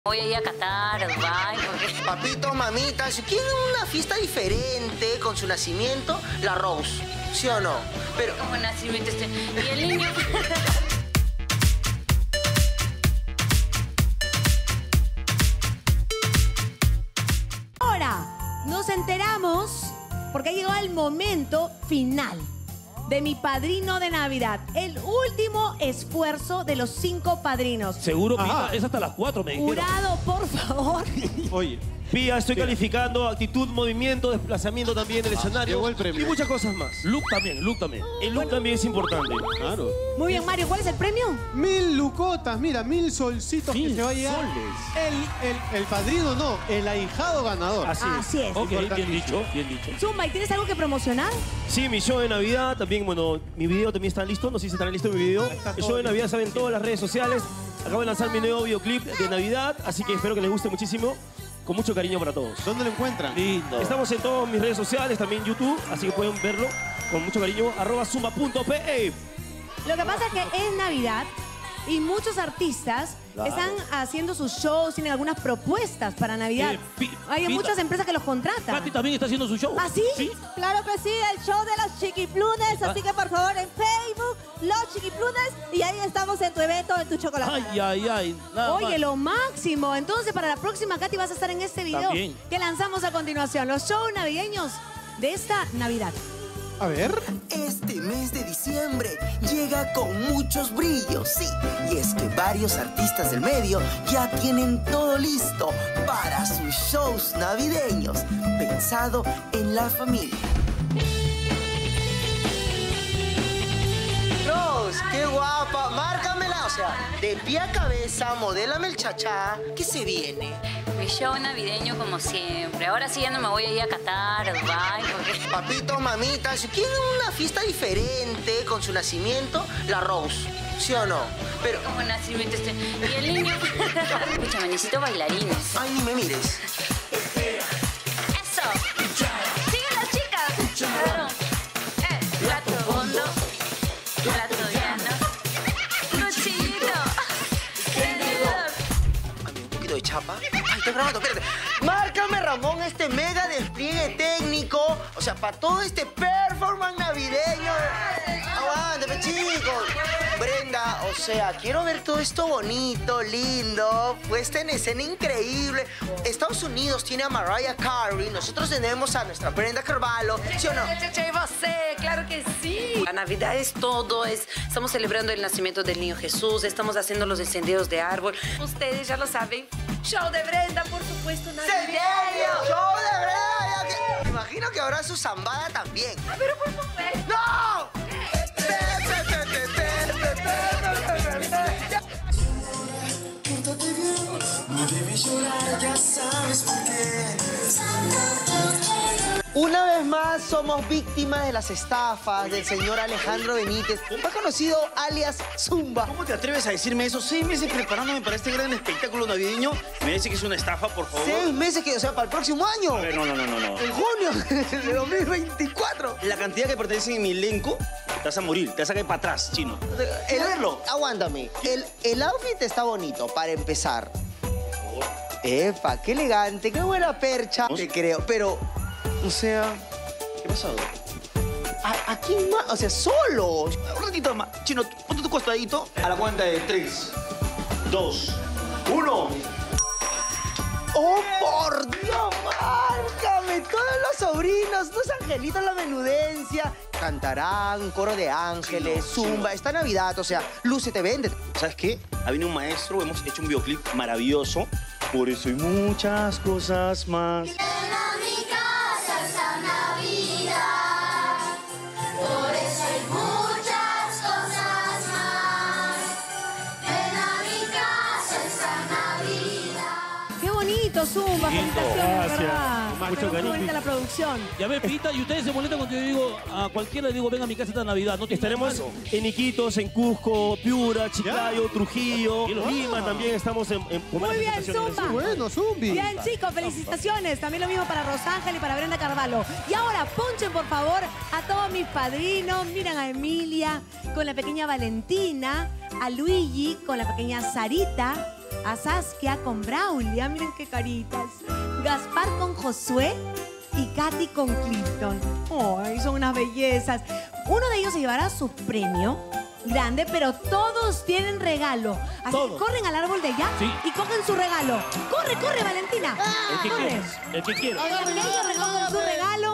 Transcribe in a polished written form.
Voy a ir a Qatar, a Dubái, porque... Papito, mamita, si quieren una fiesta diferente con su nacimiento, la Rose, ¿sí o no? Pero... ¿Cómo nacimiento este? ¿Y el niño? Ahora nos enteramos porque ha llegado el momento final de mi padrino de Navidad. El último esfuerzo de los 5 padrinos. Seguro, Pía, es hasta las 4, me dijeron. Jurado, por favor. Oye, Pía, estoy calificando actitud, movimiento, desplazamiento también del escenario. Llegó el premio. Y muchas cosas más. Look también, look también. El look también es importante. Claro. Muy bien, Mario, ¿cuál es el premio? 1000 lucotas, mira, 1000 solcitos que 1000 se va a llevar. soles. El padrino no, el ahijado ganador. Así es. Ok, bien dicho, bien dicho. Zumba, ¿y tienes algo que promocionar? Sí, mi show de Navidad, también, bueno, mi video también está listo. No sé si estará listo mi video. El show de Navidad saben en todas las redes sociales. Acabo de lanzar mi nuevo videoclip de Navidad, así que espero que les guste muchísimo. Con mucho cariño para todos. ¿Dónde lo encuentran? Lindo. Estamos en todas mis redes sociales, también YouTube, así que pueden verlo con mucho cariño. @zumba.pe. Lo que pasa es que es Navidad y muchos artistas están haciendo sus shows, tienen algunas propuestas para Navidad. Hay muchas empresas que los contratan. Pati también está haciendo su show. ¿Ah, sí? Sí. Claro que sí, el show de los chiquiplunes, así que por favor en Facebook, los chiquiplunes, y ahí estamos en tu evento, en tu chocolate. Ay, ay, ay. Nada Oye, más. lo máximo. Entonces, para la próxima, Katy, vas a estar en este video También. que lanzamos a continuación. Los shows navideños de esta Navidad. A ver. Este mes de diciembre llega con muchos brillos, sí. Y es que varios artistas del medio ya tienen todo listo para sus shows navideños, pensado en la familia. Rose, qué guapa, márcamela, o sea, de pie a cabeza, modélame el chachá. ¿Qué se viene? Mi show navideño como siempre. Ahora sí ya no me voy a ir a Qatar, a Dubái, porque... Papito, mamita, si quieren una fiesta diferente con su nacimiento, la Rose, ¿sí o no? Pero... ¿Cómo nacimiento este? ¿Y el niño? Escúchame, necesito bailarines. Ay, ni me mires. ¡Eso! ¡Sigan las chicas! Claro. Plato hondo, plato llano, cuchillito, tenedor. Dame un poquito de chapa. Ay, estoy grabando, espérate. Márcame, Ramón, este mega despliegue técnico. O sea, para todo este performance navideño. Aguántame, chicos. Brenda, o sea, quiero ver todo esto bonito, lindo, puesta en escena increíble. Estados Unidos tiene a Mariah Carey, nosotros tenemos a nuestra Brenda Carvalho, ¿sí o no? Claro que sí. La Navidad es todo, estamos celebrando el nacimiento del niño Jesús, estamos haciendo los encendidos de árbol. Ustedes ya lo saben. Show de Brenda, por supuesto, navideño. ¡Show de Brenda! Me imagino que habrá su zambada también. Pero por supuesto. ¡No! Una vez más somos víctimas de las estafas del señor Alejandro Benítez, más conocido alias Zumba. ¿Cómo te atreves a decirme eso? 6 meses preparándome para este gran espectáculo navideño. ¿Me dice que es una estafa, por favor? 6 meses que, o sea, para el próximo año. A ver, no. En junio de 2024. La cantidad que pertenece en mi elenco, te vas a morir, te vas a caer para atrás, chino. Verlo. Aguántame. El outfit está bonito, para empezar. Epa, qué elegante, qué buena percha. Te creo, pero, o sea, ¿Qué ha pasado? ¿a quién más? O sea, solo. Un ratito más. Chino, ponte tu costadito. A la cuenta de 3, 2, 1. ¡Oh, por Dios! ¡Márcame! Todos los sobrinos, los angelitos, la menudencia. Cantarán, coro de ángeles, zumba. Esta Navidad, o sea, lúcete, vende. ¿Sabes qué? Ha venido un maestro, hemos hecho un videoclip maravilloso. Por eso hay muchas cosas más. Ven a mi casa esta Navidad, por eso hay muchas cosas más. Ven a mi casa esta Navidad. Qué bonito, Zumba. Lindo, Felicitaciones, gracias. ¿verdad? Mucho Qué cariño. bonita la producción. Ya ves, Pita, y ustedes se molestan cuando yo digo a cualquiera le digo, ven a mi casa esta Navidad. No estaremos en Iquitos, en Cusco, Piura, Chiclayo, Trujillo, Lima también estamos en Muy bien, Zumba. Bueno, Zumbi. Bien, chicos, felicitaciones. También lo mismo para Rosángel y para Brenda Carvalho. Y ahora, ponchen, por favor, a todos mis padrinos. Miren a Emilia con la pequeña Valentina, a Luigi con la pequeña Sarita, A Saskia con Braulio, miren qué caritas. Gaspar con Josué y Katy con Clifton. Ay, son unas bellezas. Uno de ellos se llevará su premio grande, pero todos tienen regalo. Así que corren al árbol de allá y cogen su regalo. ¡Corre, corre, Valentina! El que corre. quieras, el que quiera. Ellos recogen su regalo